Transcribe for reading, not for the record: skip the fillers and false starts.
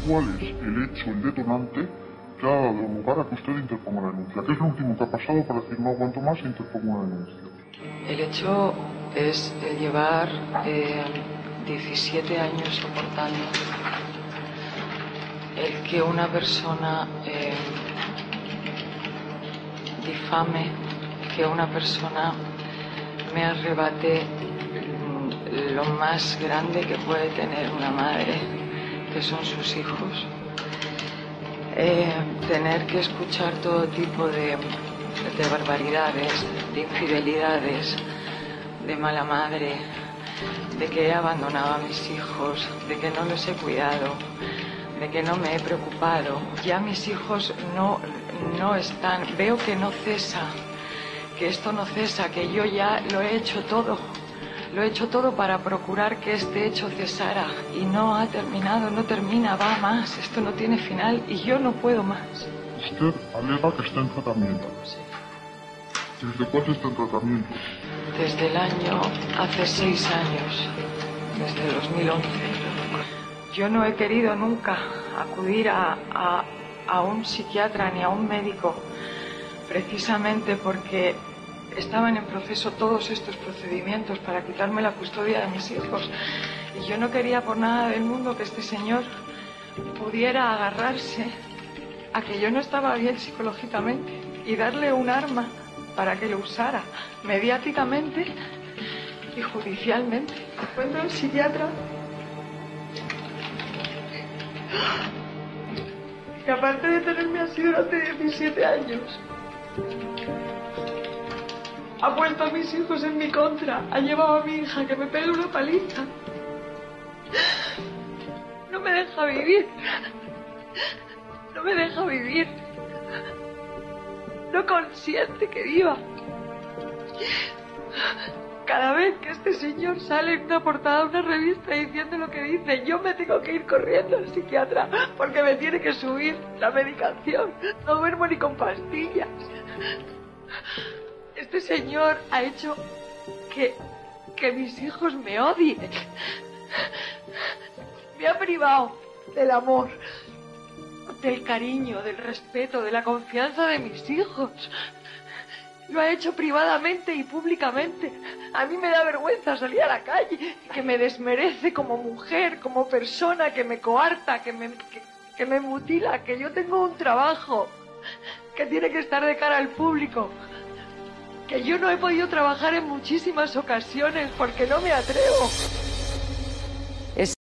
¿Cuál es el hecho, el detonante que ha dado lugar a que usted interponga la denuncia? ¿Qué es lo último que ha pasado para decir no aguanto más e interpongo una denuncia? El hecho es el llevar 17 años soportando el que una persona difame, que una persona me arrebate lo más grande que puede tener una madre, que son sus hijos. Tener que escuchar todo tipo de barbaridades, de infidelidades, de mala madre, de que he abandonado a mis hijos, de que no los he cuidado, de que no me he preocupado. Ya mis hijos no están, veo que no cesa, que esto no cesa, que yo ya lo he hecho todo. Lo he hecho todo para procurar que este hecho cesara y no ha terminado, no termina, va más. Esto no tiene final y yo no puedo más. Usted alega que está en tratamiento. Sí. ¿Desde cuándo está en tratamiento? Desde el año, hace 6 años, desde el 2011. Yo no he querido nunca acudir a un psiquiatra ni a un médico, precisamente porque estaban en proceso todos estos procedimientos para quitarme la custodia de mis hijos. Y yo no quería por nada del mundo que este señor pudiera agarrarse a que yo no estaba bien psicológicamente y darle un arma para que lo usara mediáticamente y judicialmente. Encuentro al psiquiatra que, aparte de tenerme así durante 17 años, ha puesto a mis hijos en mi contra, ha llevado a mi hija que me pegue una paliza. No me deja vivir. No me deja vivir. No consiente que viva. Cada vez que este señor sale en una portada de una revista diciendo lo que dice, yo me tengo que ir corriendo al psiquiatra porque me tiene que subir la medicación. No duermo ni con pastillas. Este señor ha hecho que mis hijos me odien. Me ha privado del amor, del cariño, del respeto, de la confianza de mis hijos. Lo ha hecho privadamente y públicamente. A mí me da vergüenza salir a la calle, que me desmerece como mujer, como persona, que me coarta, que me mutila, que yo tengo un trabajo que tiene que estar de cara al público, que yo no he podido trabajar en muchísimas ocasiones porque no me atrevo.